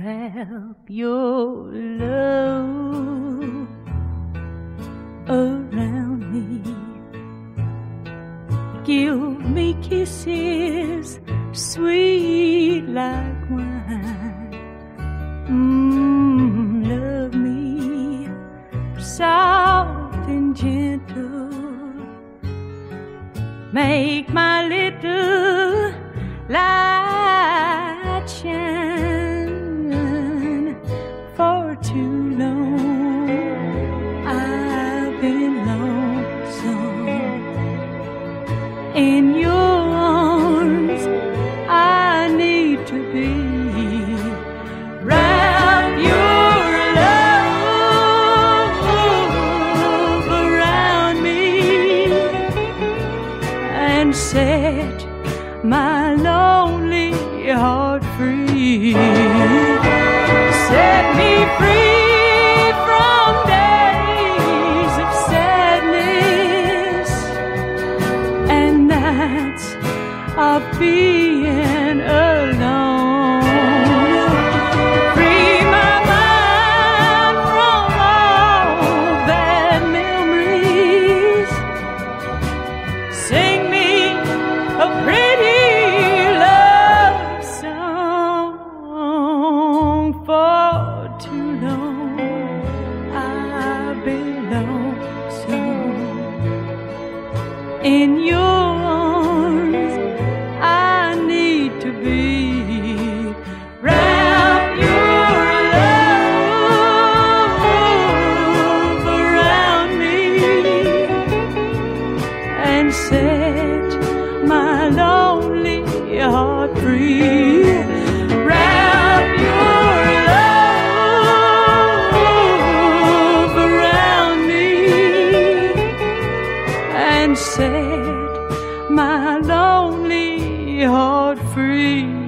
wrap your love around me. Give me kisses sweet like wine. Love me soft and gentle. Make my little light shine. For too long I've been lonesome. In your arms I need to be. Wrap your love around me and set my lonely heart free. Set me free from days of sadness and nights of being alone. Free my mind from all bad memories. Sing me a pretty love song. For too long I've been lonesome. In your arms I need to be. Wrap your love around me and set my lonely heart free. Wrap your love around me and set my lonely heart free.